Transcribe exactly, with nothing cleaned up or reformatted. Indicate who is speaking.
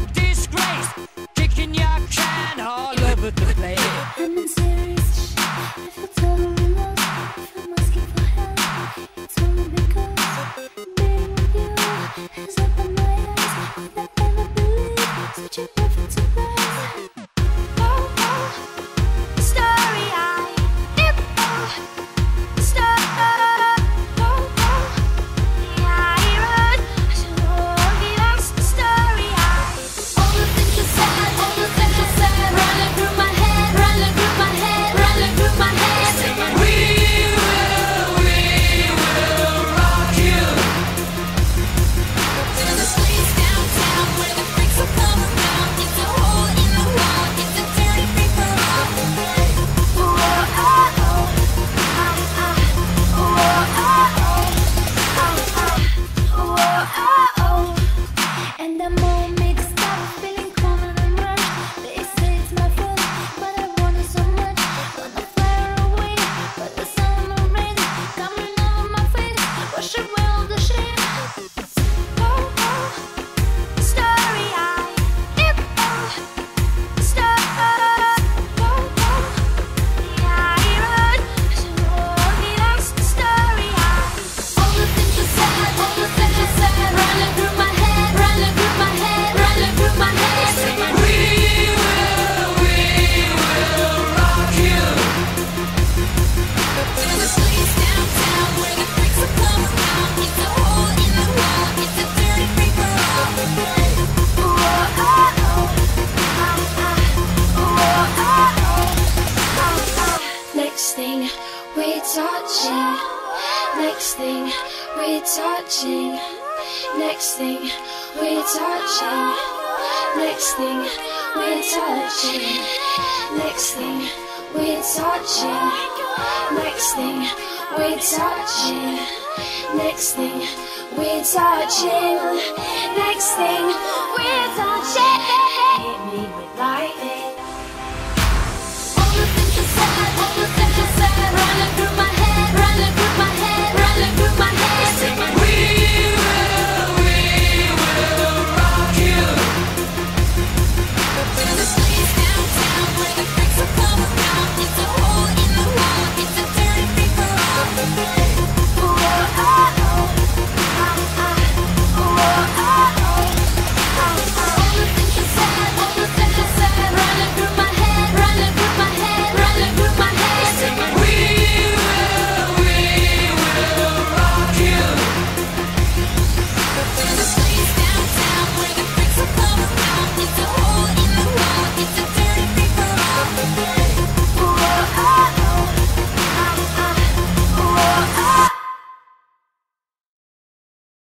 Speaker 1: disgrace, kicking your can all over the place.
Speaker 2: I'm in serious shit. I feel totally lost. If I'm asking for help, it's only because being with you has opened my eyes. Could I ever believe such a perfect surprise? Oh, oh, starry eye. Oh, star. Oh, oh, the iron. I should walk it out, starry eye. All the things you said, all the things you said, running through my head, running through my head, running through my head.
Speaker 1: We will, we will rock you
Speaker 2: To the place downtown where the freaks will come around. It's a hole in the wall, it's a dirty free for all. Oh, oh, oh, ah, ah. Oh, oh, oh, oh, oh, oh. And I'm all mixed up, feeling common and rushed. They say it's my fault, but I want it so much. Wanna fly away, but the summer rain coming over my face, wash away all the shame. Oh, oh, starry eye. Oh, star. Oh, oh, the iron. I should walk it out, starry eye. All the things you said, all the things you said, running through my head, running through my head, running through my head.
Speaker 1: We will, we will rock you
Speaker 2: To the place downtown where the freaks will come around. It's a hole in the wall, it's a dirty free for all. Oh, oh, oh, ah, ah. Oh, oh, oh, ah, ah. Next thing we're touching, next thing we're touching, next thing we're touching, next thing we're touching, next thing we're touching, next thing we're touching, next thing we're touching, next thing we're touching.